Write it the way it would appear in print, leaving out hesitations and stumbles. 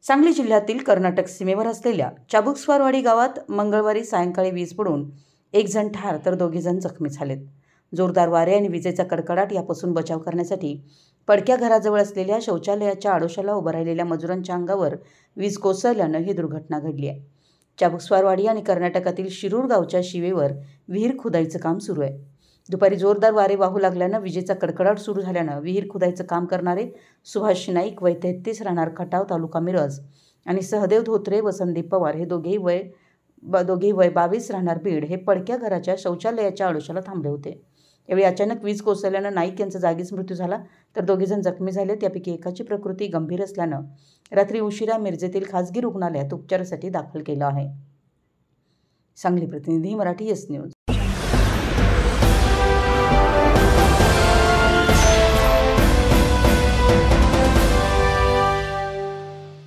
सांगली जिल्ह्यातील कर्नाटक सीमेवर असलेल्या चाबुकस्वारवाडी गावात मंगळवारी सायंकाळी वीज पडून एक जण ठार तर 2 जण जखमी झालेत। जोरदार वारे आणि विजेचा कडकडाट यापासून बचाव करण्यासाठी पडक्या घराजवळ असलेल्या शौचालयाच्या आडोशाला उभं राहिलेल्या मजुरांच्या अंगावर वीज कोसळल्यानं ही दुर्घटना घडली आहे। चाबुकस्वारवाडी आणि कर्नाटकातील शिरूर गावच्या शिवेवर विहीर खोदाईचं काम सुरू आहे। दुपारी जोरदार वारे वाहू लागल्यानं विजेचा कडकडाट सुरू झाल्यानं विहीर खोदाईचं काम करणारे सुभाष नाईक वय 33 राहणार खटाव तालुका मिरज आणि सहदेव धोत्रे व संदीप पवार हे दोघेही वय 22 राहणार बीड हे पडक्या घराच्या शौचालयाच्या आडोशाला थांबले होते। यावेळी अचानक वीज कोसळल्यानं नाईक यांचा जागीच मृत्यू झाला तर 2 जण जखमी झाले। त्यापैकी एकाची प्रकृती गंभीर असल्यानं रात्री उशिरा मिरजेतील खासगी रुग्णालयात उपचारासाठी दाखल केलं आहे। सांगली प्रतिनिधी मराठी एस न्यूज।